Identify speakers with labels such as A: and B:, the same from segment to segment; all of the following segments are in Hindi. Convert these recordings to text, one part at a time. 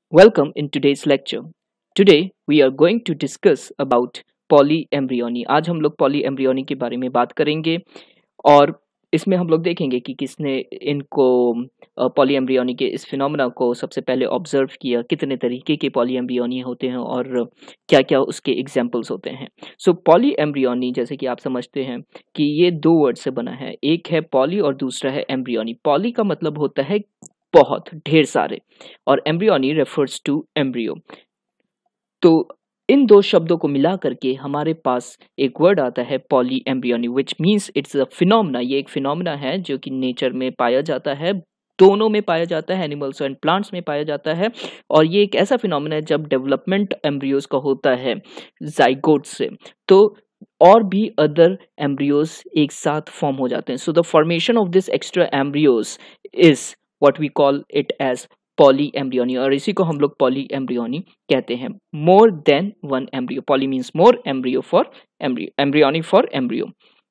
A: Welcome in today's lecture. Today we are going to discuss about polyembryony. आज हम लोग polyembryony के बारे में बात करेंगे और इसमें हम लोग देखेंगे कि किसने इनको polyembryony के इस फिनोमेना को सबसे पहले ऑब्जर्व किया, कितने तरीके के polyembryony होते हैं और क्या-क्या उसके एग्जाम्पल्स होते हैं। सो polyembryony जैसे कि आप समझते हैं कि ये दो वर्ड से बना है, एक है poly और दूसरा है embryony। poly का मतलब होता है बहुत, ढेर सारे और एम्ब्रियोनी रेफर्स टू एम्ब्रियो। तो इन दो शब्दों को मिला करके हमारे पास एक वर्ड आता है polyembryony which means it's a phenomena. ये एक फिनोमेना है जो कि नेचर में पाया जाता है, दोनों में पाया जाता है, एनिमल्स एंड प्लांट्स में पाया जाता है। और ये एक ऐसा फिनोमेना है जब डेवलपमेंट एम्ब्रियोज का होता है जाइगोट से, तो और भी अदर एम्ब्रियोज एक साथ फॉर्म हो जाते हैं। So the formation of this extra embryos is what we call it as polyembryony, और इसी को हम लोग पॉली एम्ब्रियोनी कहते हैं। More than one embryo, poly means more, embryo for embryo, embryony for embryo.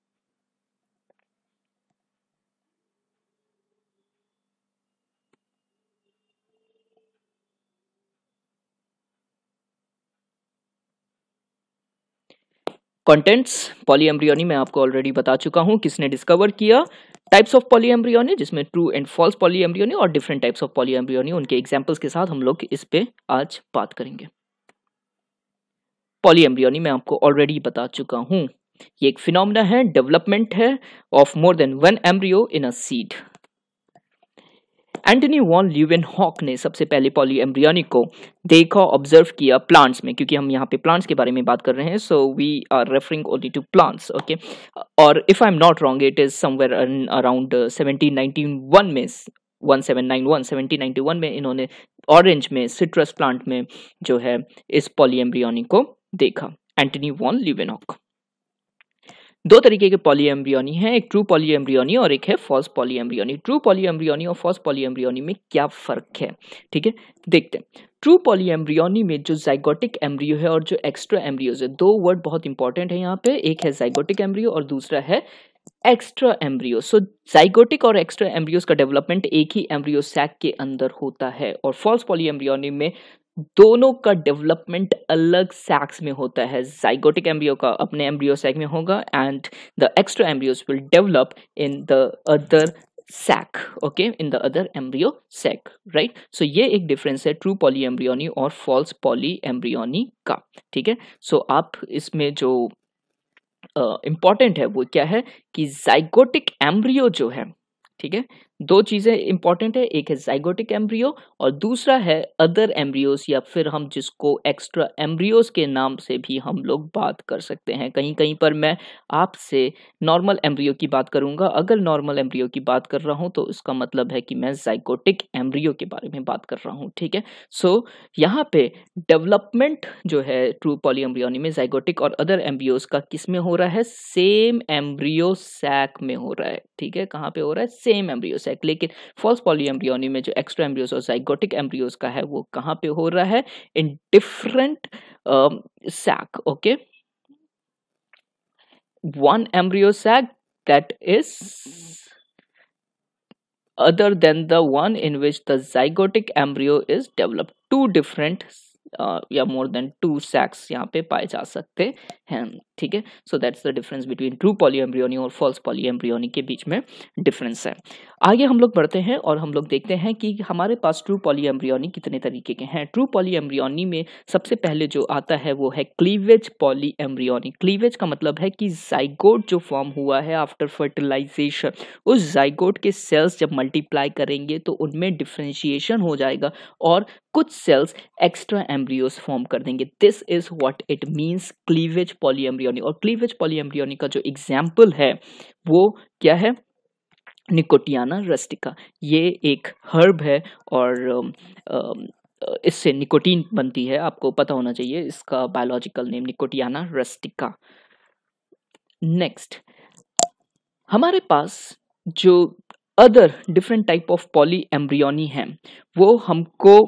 A: Contents polyembryony मैं आपको ऑलरेडी बता चुका हूं, किसने डिस्कवर किया। टाइप्स ऑफ पॉलीएम्ब्रियोनी जिसमें ट्रू एंड फॉल्स पॉलीएम्ब्रियोनी और डिफरेंट टाइप्स ऑफ पॉलीएम्ब्रियोनी, उनके एग्जांपल्स के साथ हम लोग इस पे आज बात करेंगे। पॉलीएम्ब्रियोनी मैं आपको ऑलरेडी बता चुका हूं, ये एक फिनोमेना है, डेवलपमेंट है of more than one embryo in a seed. Antonie van Leeuwenhoek ने सबसे पहले पॉलीएम्ब्रियोनी को देखा, ऑब्जर्व किया प्लांट्स में, क्योंकि हम यहाँ पे प्लांट्स के बारे में बात कर रहे हैं, so we are referring only to plants, okay. और if I am not wrong it is somewhere around 1791 में, 1791 1791 में इन्होंने ऑरेंज में, सिट्रस प्लांट में जो है इस पॉलीएम्ब्रियोनी को देखा, एंटनी वॉन ल्यूवेनहॉक। दो तरीके के पॉलीएम्ब्रियोनी हैं, एक ट्रू पॉलीएम्ब्रियोनी और एक है फॉल्स पॉलीएम्ब्रियोनी। ट्रू पॉलीएम्ब्रियोनी और फॉल्स पॉलीएम्ब्रियोनी में क्या फर्क है, ठीक है, देखते हैं। ट्रू पॉलीएम्ब्रियोनी में जो जाइगोटिक एम्ब्रियो है और जो एक्स्ट्रा एम्ब्रियोज है, दो वर्ड बहुत इंपॉर्टेंट है यहाँ पे, एक है जाइगोटिक एम्ब्रियो और दूसरा है एक्स्ट्रा एम्ब्रियो। सो जाइगोटिक और एक्स्ट्रा एम्ब्रियोज का डेवलपमेंट एक ही एम्ब्रियो सैक के अंदर होता है, और फॉल्स पॉलीएम्ब्रियोनी में दोनों का डेवलपमेंट अलग सैक्स में होता है। जाइगोटिक एम्ब्रियो का अपने एम्ब्रियो सैक में होगा and the extra embryos will develop in the other sac, okay, in the other embryo sac, right. So ये एक डिफरेंस है ट्रू पॉली एम्ब्रियोनी और फॉल्स पॉली एम्ब्रियोनी का, ठीक है। सो आप इसमें जो इंपॉर्टेंट है वो क्या है कि जाइगोटिक एम्ब्रियो जो है, ठीक है, दो चीजें इंपॉर्टेंट है, एक है जाइगोटिक एम्ब्रियो और दूसरा है अदर एम्ब्रियोस, या फिर हम जिसको एक्स्ट्रा एम्ब्रियोस के नाम से भी हम लोग बात कर सकते हैं। कहीं कहीं पर मैं आपसे नॉर्मल एम्ब्रियो की बात करूंगा, अगर नॉर्मल एम्ब्रियो की बात कर रहा हूं तो इसका मतलब है कि मैं जाइगोटिक एम्ब्रियो के बारे में बात कर रहा हूं, ठीक है। सो यहाँ पे डेवलपमेंट जो है ट्रू पॉलीएम्ब्रियोनी में जाइगोटिक और अदर एम्ब्रियोस का किस में हो रहा है, सेम एम्ब्रियो सैक में हो रहा है, ठीक है। कहाँ पे हो रहा है, सेम एम्ब्रियो सैक। लेकिन फॉल्स पॉलीएम्ब्रियोनी में जो एक्स्ट्रा एम्ब्रियोस और जाइगोटिक एम्ब्रियोस का है वो कहाँ पे हो रहा है, in different sac, okay. One embryo sac that is other than the one in which the zygotic embryo is developed. Two different या मोर देन टू सैक्स यहाँ पे पाए जा सकते हैं, ठीक है। So that's the difference between true polyembryony और फॉल्स पॉलीएम्ब्रियोनी के बीच में डिफरेंस है। आगे हम लोग बढ़ते हैं और हम लोग देखते हैं कि हमारे पास ट्रू पॉलीएम्ब्रियोनी कितने तरीके के हैं। ट्रू पॉलीएम्ब्रियोनी में सबसे पहले जो आता है वो है क्लीवेज पॉलीएम्ब्रियोनी। क्लीवेज का मतलब है कि जाइगोट जो फॉर्म हुआ है आफ्टर फर्टिलाइजेशन, उस जाइगोट के सेल्स जब मल्टीप्लाई करेंगे तो उनमें डिफरेंशिएशन हो जाएगा और कुछ सेल्स एक्स्ट्रा एम्ब्रियोस फॉर्म कर देंगे। This is what it means cleavage polyembryony. और क्लीवेज पॉलीएम्ब्रियोनी का जो एग्जाम्पल है वो क्या है, निकोटियाना रस्टिका। ये एक हर्ब है और इससे निकोटीन बनती है, आपको पता होना चाहिए इसका biological name Nicotiana rustica. Next हमारे पास जो other different type of polyembryony है वो हमको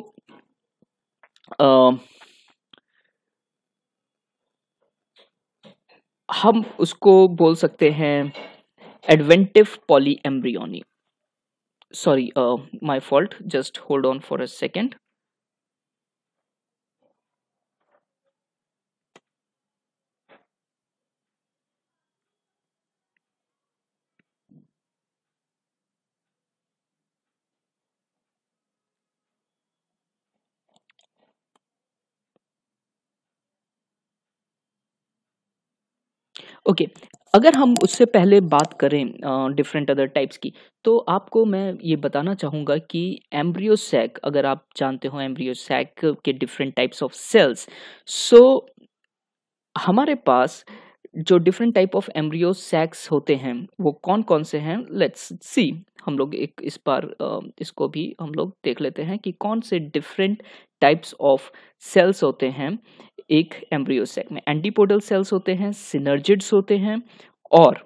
A: हम उसको बोल सकते हैं adventive polyembryony. Sorry, my fault, just hold on for a second. Okay, अगर हम उससे पहले बात करें डिफरेंट अदर टाइप्स की, तो आपको मैं ये बताना चाहूँगा कि एम्ब्रियो सैक, अगर आप जानते हो एम्ब्रियो सैक के different types of cells, so हमारे पास जो different type of embryo sacs होते हैं वो कौन कौन से हैं, लेट्स सी। हम लोग एक इस बार इसको भी हम लोग देख लेते हैं कि कौन से डिफरेंट टाइप्स ऑफ सेल्स होते हैं एक एम्ब्रियो सैक में। एंटीपोडल सेल्स होते हैं, सिनर्जिड्स होते हैं, और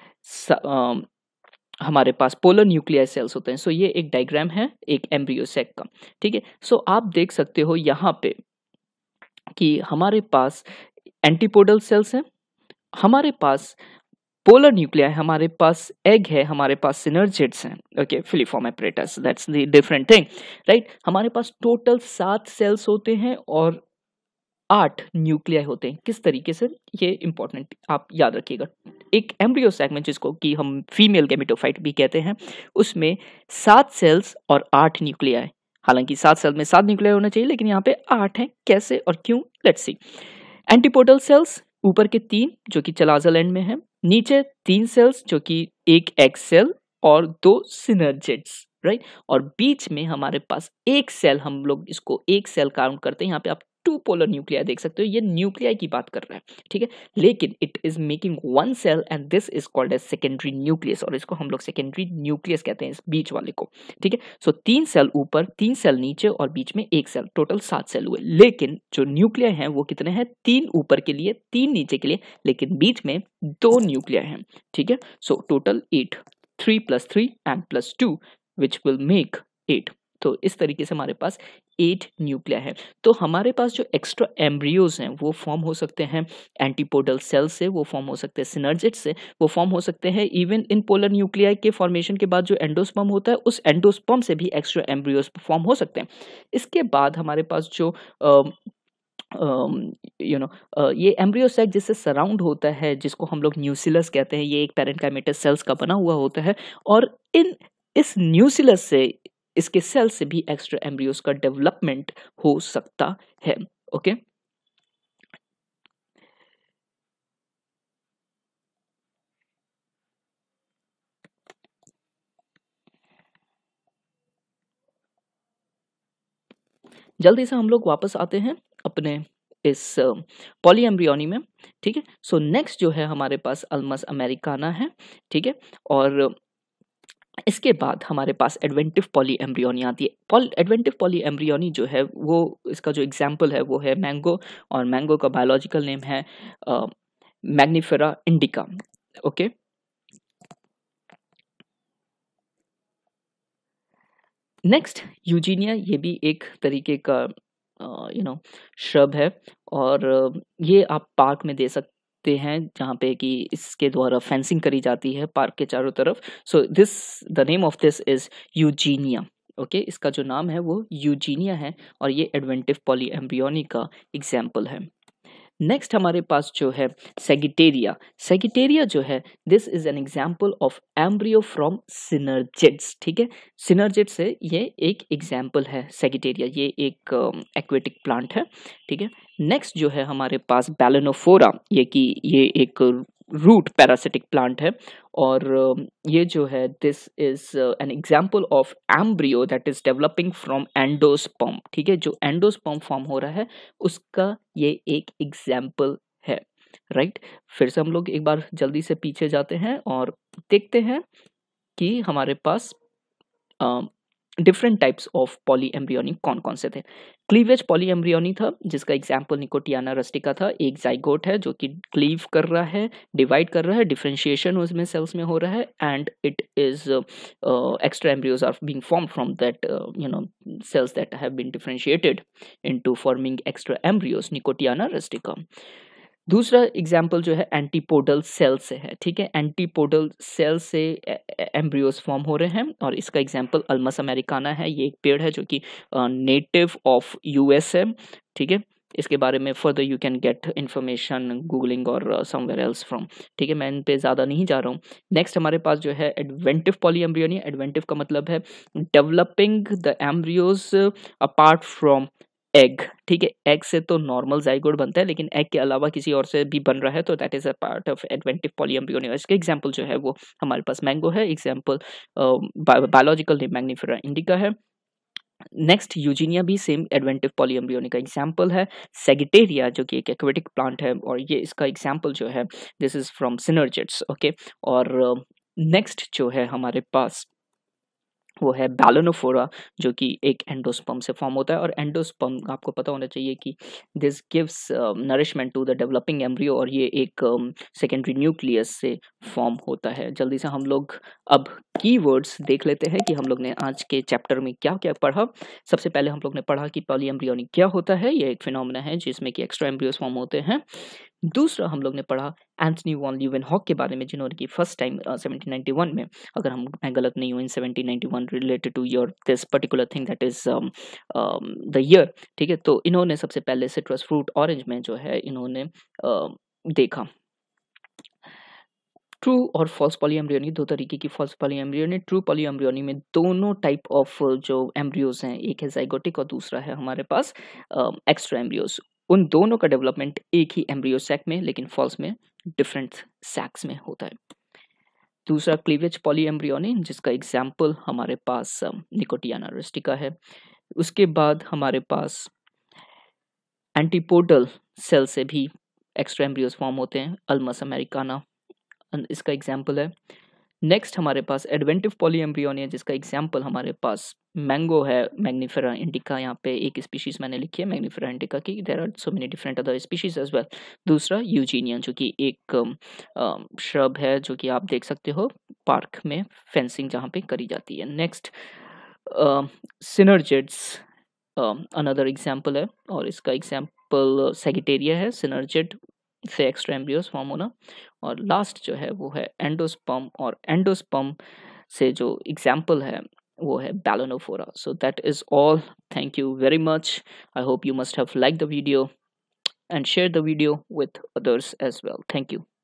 A: हमारे पास पोलर न्यूक्लियर सेल्स होते हैं। सो ये एक डायग्राम है एक एम्ब्रियो सैक का, ठीक है। सो आप देख सकते हो यहाँ पे कि हमारे पास एंटीपोडल सेल्स हैं, हमारे पास पोलर न्यूक्लिया है, हमारे पास एग है, हमारे पास सिनर्जिड्स हैं, okay, filiform apparatus, that's the different thing, right. हमारे पास टोटल 7 सेल्स होते हैं और 8 न्यूक्लियाई होते हैं। किस तरीके से, ये इंपॉर्टेंट आप याद रखिएगा। एक एम्ब्रियो सैक में, जिसको कि हम फीमेल गैमेटोफाइट भी कहते हैं, उसमें 7 सेल्स और 8 न्यूक्लियाई। हालांकि 7 सेल में 7 न्यूक्लियाई होना चाहिए, लेकिन यहाँ पे 8 हैं। कैसे और क्यों, लेट्स सी। एंटीपोडल सेल्स ऊपर के 3 जो कि चलाजल एंड में है, नीचे 3 सेल्स जो कि एक एग सेल और 2 सिनर्जिड्स, राइट। और बीच में हमारे पास एक सेल, हम लोग इसको एक सेल काउंट करते हैं। यहाँ पे आप 2 पोलर न्यूक्लिया देख सकते हो, ये न्यूक्लिया की बात कर रहा है, ठीक है। लेकिन it is making 1 cell and this is called as secondary nucleus, और इसको हम लोग सेकेंडरी न्यूक्लियस कहते हैं, इस बीच वाले को, ठीक है। सो 3 सेल ऊपर, 3 सेल नीचे और बीच में एक सेल, टोटल 7 सेल हुए। लेकिन जो न्यूक्लिया हैं वो कितने हैं, 3 ऊपर के लिए, 3 नीचे के लिए, लेकिन बीच में 2 न्यूक्लिया हैं, ठीक है। So total 8, 3 + 3 and +2 which will make 8। तो इस तरीके से हमारे पास 8 न्यूक्लिया है। तो हमारे पास जो एक्स्ट्रा एम्ब्रियोज हैं वो फॉर्म हो सकते हैं एंटीपोडल सेल से, वो फॉर्म हो सकते हैं सिनर्जिड से, वो फॉर्म हो सकते हैं इवन इन पोलर न्यूक्लियाई के फॉर्मेशन के बाद जो एंडोस्पर्म होता है, उस एंडोस्पर्म से भी एक्स्ट्रा एम्ब्रियोज फॉर्म हो सकते हैं। इसके बाद हमारे पास जो ये एम्ब्रियो सैक जिससे सराउंड होता है, जिसको हम लोग न्यूसिलस कहते हैं, ये एक पैरेन्काइमेटस सेल्स का बना हुआ होता है, और इस न्यूसिलस से, इसके सेल से भी एक्स्ट्रा एम्ब्रियोस का डेवलपमेंट हो सकता है, ओके। जल्दी से हम लोग वापस आते हैं अपने इस पॉलीएम्ब्रियोनी में, ठीक है। सो नेक्स्ट जो है हमारे पास अल्मस अमेरिकाना है, ठीक है। और इसके बाद हमारे पास एडवेंटिव पॉलीएम्ब्रियोनी आती है। एडवेंटिव पॉलीएम्ब्रियोनी जो है वो, इसका जो एग्जाम्पल है वो है मैंगो, और मैंगो का बायोलॉजिकल नेम है Mangifera indica, okay. Next Eugenia, ये भी एक तरीके का श्रब है, और ये आप पार्क में दे सकते हैं, जहाँ पे कि इसके द्वारा फेंसिंग करी जाती है पार्क के चारों तरफ। So this, the name of this is Eugenia, okay. इसका जो नाम है वो यूजीनिया है, और ये एडवेंटिव पॉलीएम्ब्रियोनी का एग्जाम्पल है। नेक्स्ट हमारे पास जो है सेगिटेरिया। सेगिटेरिया जो है, this is an example of embryo from synergids, ठीक है। सिनर्जिड से ये एक एग्जाम्पल है सेगिटेरिया, ये एक एक्वेटिक प्लांट है, ठीक है। नेक्स्ट जो है हमारे पास बैलेनोफोरा, ये एक रूट पैरासिटिक प्लांट है, और ये जो है this is an example of embryo that is developing from endosperm, ठीक है। जो एंडोस्पर्म फॉर्म हो रहा है उसका ये एक एग्जाम्पल है, राइट। फिर से हम लोग एक बार जल्दी से पीछे जाते हैं और देखते हैं कि हमारे पास डिफरेंट टाइप्स ऑफ पॉलीएम्ब्रियोनी कौन कौन से थे। क्लीवेज पॉलीएम्ब्रियोनी था, जिसका एग्जाम्पल निकोटियाना रस्टिका था। एक जाइगोट है जो कि क्लीव कर रहा है, डिवाइड कर रहा है, डिफरेंशिएशन उसमें सेल्स में हो रहा है, and it is extra embryos are being formed from that cells that have been differentiated into forming extra embryos, Nicotiana rustica. दूसरा एग्जाम्पल जो है एंटीपोडल सेल से है, ठीक है। एंटीपोडल सेल से एम्ब्रियोस फॉर्म हो रहे हैं, और इसका एग्जाम्पल अल्मस अमेरिकाना है। ये एक पेड़ है जो कि नेटिव ऑफ यूएस है, ठीक है। इसके बारे में further you can get information googling और समवेयर एल्स फ्रॉम, ठीक है। मैं इन पे ज़्यादा नहीं जा रहा हूँ। नेक्स्ट हमारे पास जो है एडवेंटिव पॉलीएम्ब्रियोनी। एडवेंटिव का मतलब है developing the embryos apart from egg, ठीक है, एग से तो नॉर्मल जाइगोट बनता है, लेकिन एग के अलावा किसी और से भी बन रहा है तो that is a part of adventive polyembryony. इसके एग्जांपल जो है वो हमारे पास मैंगो है, example biological name Mangifera indica है। नेक्स्ट यूजीनिया भी सेम एडवेंटिव पॉलीएम्ब्रियोनी का एग्जांपल है। सेगिटेरिया जो कि एक एक्वेटिक प्लांट है, और ये इसका एग्जांपल जो है this is from synergids, okay. और नेक्स्ट जो है हमारे पास वो है बैलोनोफोरा, जो कि एक एंडोस्पर्म से फॉर्म होता है। और एंडोस्पर्म आपको पता होना चाहिए कि this gives nourishment to the developing embryo, और ये एक सेकेंडरी न्यूक्लियस से फॉर्म होता है। जल्दी से हम लोग अब कीवर्ड्स देख लेते हैं कि हम लोग ने आज के चैप्टर में क्या क्या पढ़ा। सबसे पहले हम लोग ने पढ़ा कि पॉलीएम्ब्रियोनी क्या होता है, ये एक फिनोमेना है जिसमें कि एक्स्ट्रा एम्ब्रियोस फॉर्म होते हैं। दूसरा हम लोग ने पढ़ा एंथनी वॉन ल्यूवेनहॉक के बारे में, जिन्होंने कि फर्स्ट टाइम 1791 में, अगर मैं गलत नहीं हूँ, in 1791 related to your this particular thing that is the year, ठीक है। तो इन्होंने सबसे पहले सिट्रस फ्रूट ऑरेंज में जो है इन्होंने देखा। ट्रू और फॉल्स पॉलीएम्ब्रियोनी, दो तरीके की फॉल्स पॉलीएम्ब्रियोनी। ट्रू पॉलीएम्ब्रियोनी में दोनों टाइप ऑफ जो एम्ब्रियोज हैं, एक है जाइगोटिक और दूसरा है हमारे पास एक्स्ट्रा एम्ब्रियोज। उन दोनों का डेवलपमेंट एक ही एम्ब्रियो सैक में, लेकिन फॉल्स में डिफरेंट सैक्स में होता है। दूसरा क्लीवेज पॉलीएम्ब्रियोनी, जिसका एग्जाम्पल हमारे पास निकोटियाना रुस्टिका है। उसके बाद हमारे पास एंटीपोडल सेल से भी एक्स्ट्रा एम्ब्रियोज फॉर्म होते हैं, अल्मस अमेरिकाना इसका एग्जाम्पल है। नेक्स्ट हमारे पास एडवेंटिव पॉलीएम्ब्रियोनी है, जिसका एग्जाम्पल हमारे पास मैंगो है, मैग्निफेरा इंडिका। यहाँ पे एक स्पीशीज मैंने लिखी है मैग्निफेरा इंडिका की, there are so many different other species as well. दूसरा यूजीनिया, जो कि एक श्रब है, जो कि आप देख सकते हो पार्क में फेंसिंग जहाँ पे करी जाती है। नेक्स्ट सिनर्जिड्स अनदर एग्जाम्पल है, और इसका एग्जाम्पल सेगिटेरिया है, सिनर्जिड से एक्स्ट्रा एम्ब्रियोस फॉर्म होना। और लास्ट जो है वो है एंडोस्पर्म, और एंडोस्पर्म से जो एग्जाम्पल है वो है Balanophora. So that is all, thank you very much. I hope you must have liked the video and share the video with others as well. Thank you.